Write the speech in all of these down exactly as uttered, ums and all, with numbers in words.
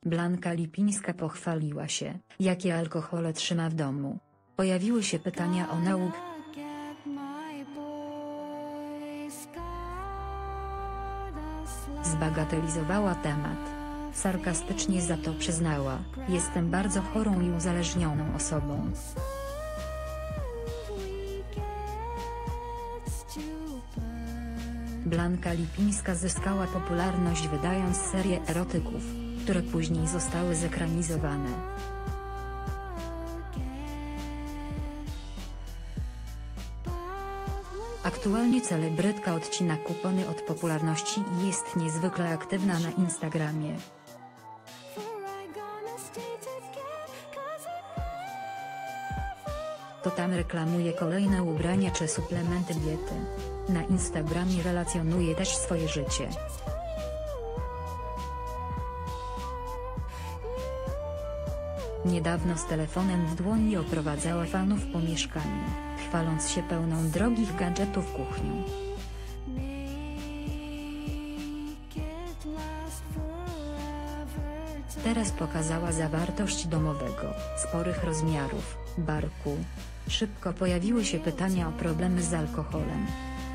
Blanka Lipińska pochwaliła się, jakie alkohole trzyma w domu. Pojawiły się pytania o nauk. Zbagatelizowała temat. Sarkastycznie za to przyznała: jestem bardzo chorą i uzależnioną osobą. Blanka Lipińska zyskała popularność wydając serię erotyków, które później zostały zekranizowane. Aktualnie celebrytka odcina kupony od popularności i jest niezwykle aktywna na Instagramie. To tam reklamuje kolejne ubrania czy suplementy diety. Na Instagramie relacjonuje też swoje życie. Niedawno z telefonem w dłoni oprowadzała fanów po mieszkaniu, chwaląc się pełną drogich gadżetów kuchnią. Teraz pokazała zawartość domowego, sporych rozmiarów, barku. Szybko pojawiły się pytania o problemy z alkoholem.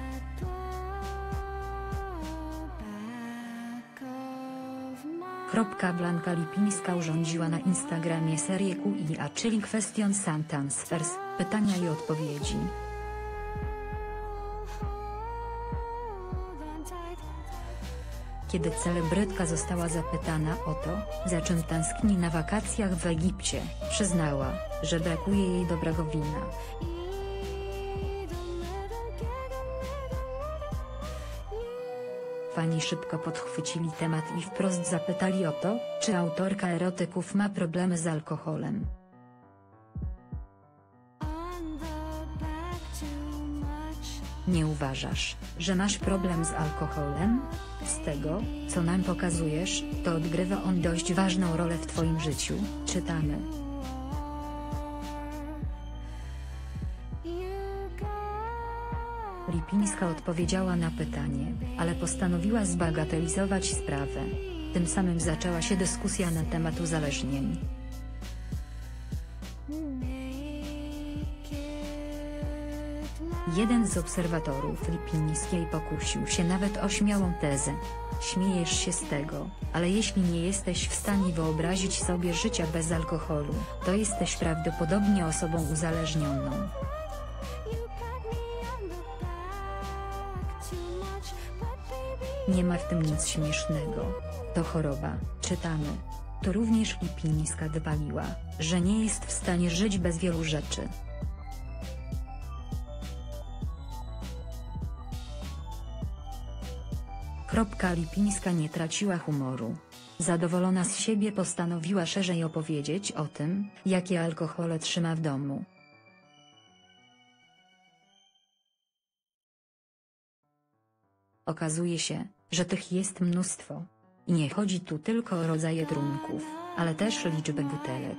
Blanka Lipińska urządziła na Instagramie serię Q i A, czyli Questions and Answers, pytania i odpowiedzi. Kiedy celebrytka została zapytana o to, za czym tęskni na wakacjach w Egipcie, przyznała, że brakuje jej dobrego wina. Fani szybko podchwycili temat i wprost zapytali o to, czy autorka erotyków ma problemy z alkoholem. Nie uważasz, że masz problem z alkoholem? Z tego, co nam pokazujesz, to odgrywa on dość ważną rolę w twoim życiu, czytamy. Lipińska odpowiedziała na pytanie, ale postanowiła zbagatelizować sprawę. Tym samym zaczęła się dyskusja na temat uzależnień. Jeden z obserwatorów Lipińskiej pokusił się nawet o śmiałą tezę. Śmiejesz się z tego, ale jeśli nie jesteś w stanie wyobrazić sobie życia bez alkoholu, to jesteś prawdopodobnie osobą uzależnioną. Nie ma w tym nic śmiesznego. To choroba, czytamy. To również Lipińska dowaliła, że nie jest w stanie żyć bez wielu rzeczy. Lipińska nie traciła humoru. Zadowolona z siebie postanowiła szerzej opowiedzieć o tym, jakie alkohole trzyma w domu. Okazuje się, że tych jest mnóstwo. I nie chodzi tu tylko o rodzaje trunków, ale też liczbę butelek.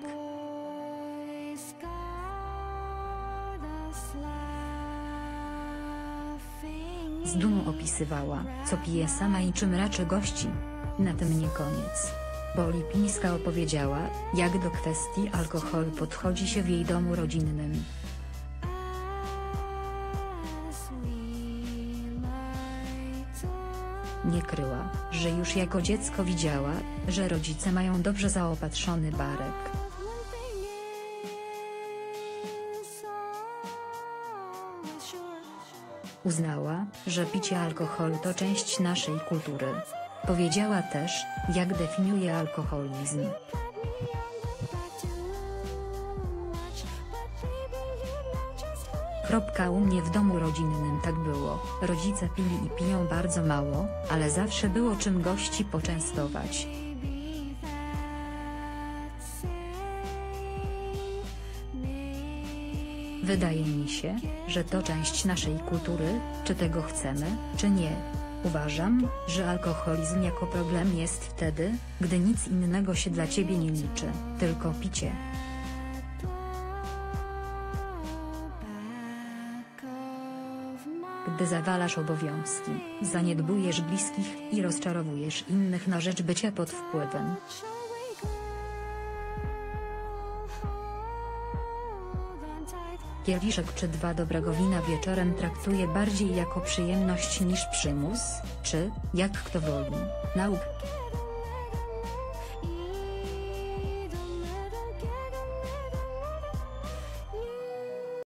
Z dumą opisywała, co pije sama i czym raczy gości. Na tym nie koniec. Bo Lipińska opowiedziała, jak do kwestii alkoholu podchodzi się w jej domu rodzinnym. Nie kryła, że już jako dziecko widziała, że rodzice mają dobrze zaopatrzony barek. Uznała, że picie alkoholu to część naszej kultury. Powiedziała też, jak definiuje alkoholizm. U mnie w domu rodzinnym tak było, rodzice pili i piją bardzo mało, ale zawsze było czym gości poczęstować. Wydaje mi się, że to część naszej kultury, czy tego chcemy, czy nie. Uważam, że alkoholizm jako problem jest wtedy, gdy nic innego się dla ciebie nie liczy, tylko picie. Gdy zawalasz obowiązki, zaniedbujesz bliskich i rozczarowujesz innych na rzecz bycia pod wpływem. Kieliszek czy dwa dobrego wina wieczorem traktuje bardziej jako przyjemność niż przymus, czy, jak kto woli, naukę.